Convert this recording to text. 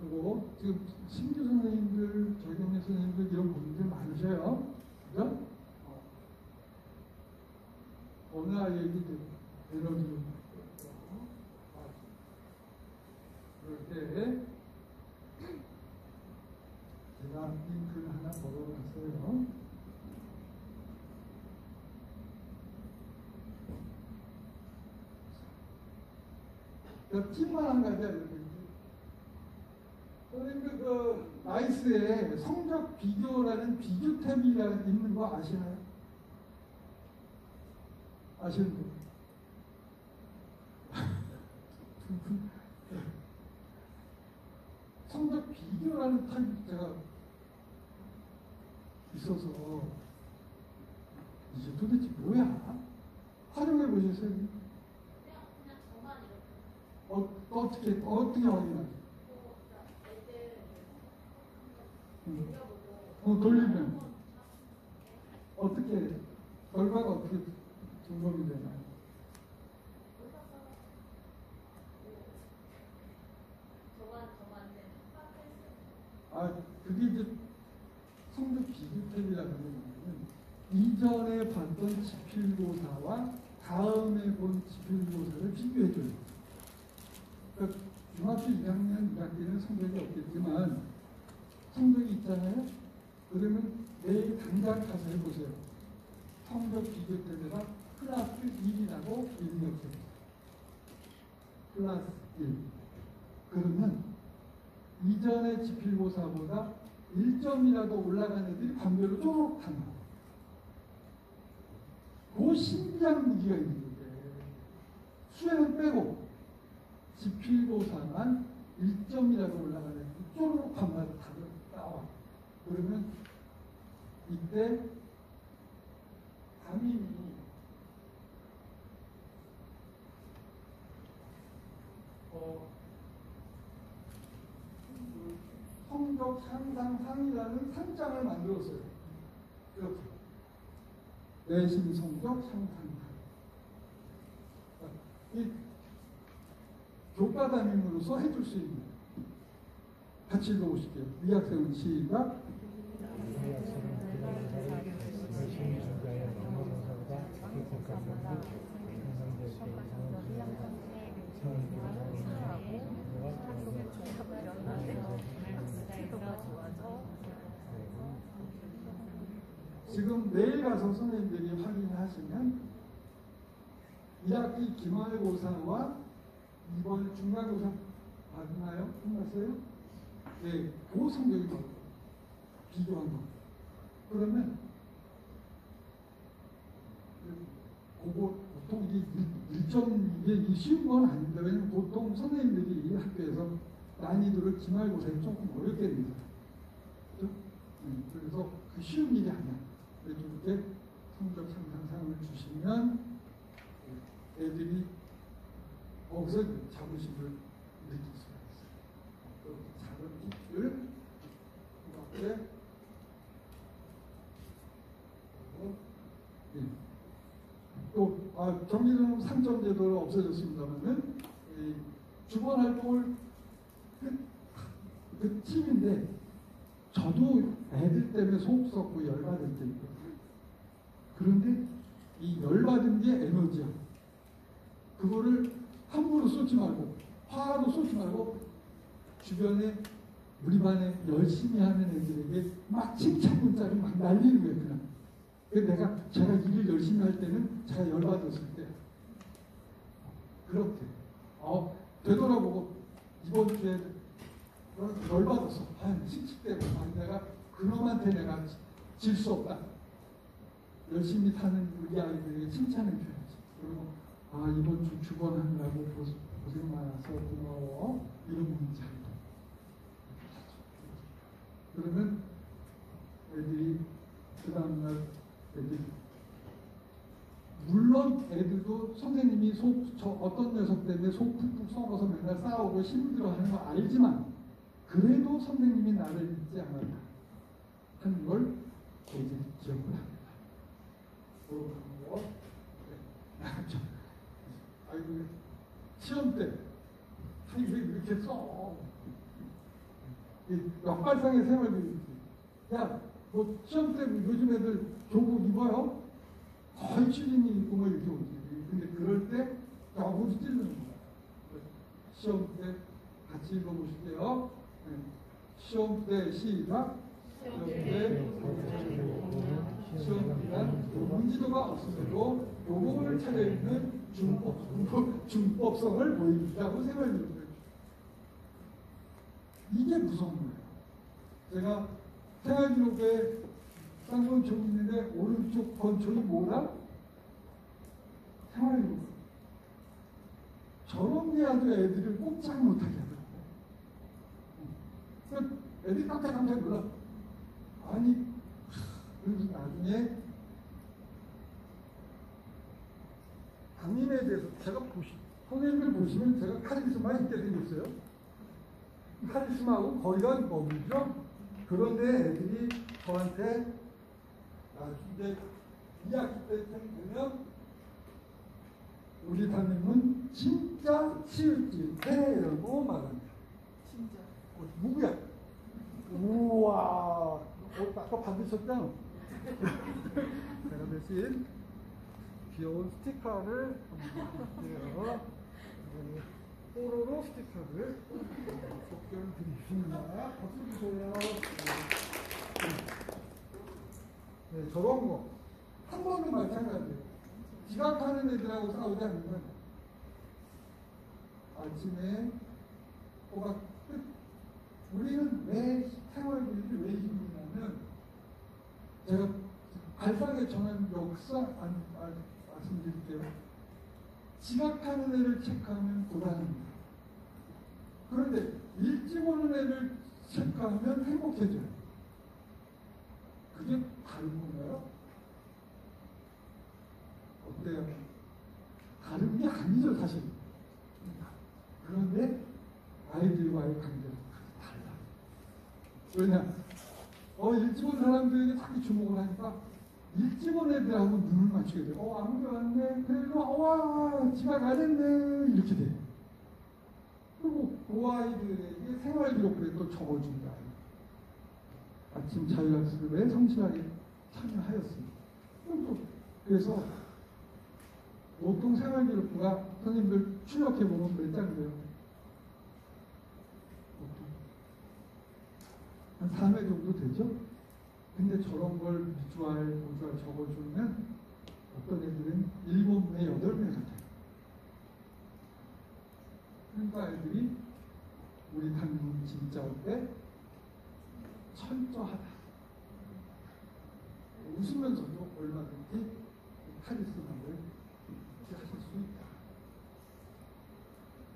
그리고 지금 신규 선생님들, 저경래 선생님들 이런 분들 많으셔요. 그죠? 어느 아이에게 에너지를 그럴 때 제가 링크를 하나 걸어놨어요. 팁만 한 가지 알려드릴게요. 선생님들 그 나이스에 성적 비교라는 비교 탭이 있는 거 아시나요? 아시는 분? 성적 비교라는 탭이 제가 있어서 이게 도대체 뭐야? 활용해 보셨어요? 그냥 저만 이렇게. 어떻게 확인하죠? 돌리면 어떻게 결과가 어떻게 점검이 되나요? 그게 이제 성적 비교탭이라는 거는 이전에 봤던 지필고사와 다음에 본 지필고사를 비교해줘요. 그러니까 중학교 2학년 2학기는 성적이 없겠지만 성적이 있잖아요. 그러면 내일 당장 가서 해보세요. 성적 비교탭에다 플러스 1이라고 입력해보세요. 플러스 1. 그러면 이전의 지필고사보다 1점이라도 올라간 애들이 반별로 쪼록한 거. 그 신기한 무기가 있는 건데 수행은 빼고 지필고사만 1점이라도 올라간 애들이 쪼록 반별로 답을 나와. 그러면 이때 담임이 성적 상상 상이라는 상장을 만들었어요. 이렇게 내신 성적 상상. 이 교과 담임으로서 해줄 수 있는 같이 읽어보실게요. 이 학생은 시작. 지금 내일 가서 선생님들이 확인하시면 1학기 기말고사와 이번 중간고사 받나요? 끝났어요? 네, 그 성적이 비교한 거. 그러면 그거 보통 이게 1점 이게 쉬운 건 아닌데 왜냐면 보통 선생님들이 이 학교에서 난이도를 기말고사에 조금 어렵게 냅니다. 그렇죠? 그래서 그 쉬운 일이 아니야. 그래서 이렇게 성적 상상상을 주시면 애들이 거기서 자부심을 느낄 수가 있어요. 또 작은 팁을 이렇게 또 정기능 상점 제도는 없어졌습니다만은 주번 활동을 그 팀인데 저도 애들 때문에 속 썩고 열받을 때 있거든요. 그런데 이 열받은 게 에너지야. 그거를 함부로 쏟지 말고 화도 쏟지 말고 주변에 우리 반에 열심히 하는 애들에게 막 칭찬 문자를 막 날리는 거예요. 그냥. 제가 일을 열심히 할 때는 제가 열받았을 때 그렇게 되돌아보고 이번 주에 열받았어. 씩씩대고 내가 그놈한테 내가 질 수 없다. 열심히 타는 우리 아이들에게 칭찬해 줘야지. 그리고 이번 주 주번하느라고 고생 많아서 고마워. 이런 문자. 그러면 애들이 그 다음날 애들이 물론 애들도 선생님이 어떤 녀석 때문에 속 푹푹 썩어서 맨날 싸우고 힘들어하는 거 알지만 그래도 선생님이 나를 잊지 않았다 하는 걸 이제 기억을 합니다. 그런 거. 아이고 시험 때 왜 이렇게 써? 역발상의 생활교육이지. 야, 뭐 시험 때 요즘 애들 교복 입어요? 거의 추진이 입고 뭐 이렇게 오지. 근데 그럴 때 역으로 찌르는 거야. 시험 때 같이 읽어보실게요. 네. 시험 때 시작. 시험 때 시험 기간 문지도가 없음에도 교복을 차려입는 중법성을 보인다고 생각해요. 이게 무서운 거예요. 제가 생활기록에 쌍권총 있는데 오른쪽 권총이 뭐다? 생활기록. 저런 게 아주 애들을 꼼짝 못하게 하더라고요. 애들이 깜짝 놀라. 아니, 그래서 나중에 담임에 대해서 제가 선생님을 보시면 제가 카리스마 있게 생겼어요. 카리스마하고 거리가 머물죠. 그런데 애들이 저한테 이제 2학기 때쯤 되면 우리 담임은 진짜 치우치해라고 말합니다. 진짜. 누구야? 우와, 아까 받으셨죠? 제가 대신 귀여운 스티커를 드릴게요. 뽀로로 스티커를 속견 드리겠습니다. 박수 주세요. 네, 저런 거. 한 번은 마찬가지예요. 지각하는 애들하고 싸우지 않으면 아침에 꼬박 끝. 우리는 왜 생활교육이 왜 힘드냐면 제가 발상에 전한 역사 말씀드릴게요. 지각하는 애를 체크하면 고단합니다. 그런데 일찍 오는 애를 체크하면 행복해져요. 그게 다른 건가요? 어때요? 다른 게 아니죠, 사실. 그런데 아이들과의 관계는 달라. 왜냐? 일찍 온 사람들에게 자꾸 주목을 하니까 일찍 온 애들하고 눈을 맞추게 돼요. 아무도 왔네. 그래도 와, 지각 안 했네. 이렇게 돼요. 그리고 그 아이들에게 생활기록부에 또 적어준다. 아침 자율학습에 성실하게 참여하였습니다. 그래서 보통 생활기록부가 선생님들 출력해보면 몇 장이에요? 한 3회 정도 되죠? 근데 저런 걸 미주알, 보주알 적어주면 어떤 애들은 7매, 8매가 돼요. 그러니까 애들이 우리 담임은 진짜 어때? 철저하다. 웃으면서도 얼마든지 카리스마를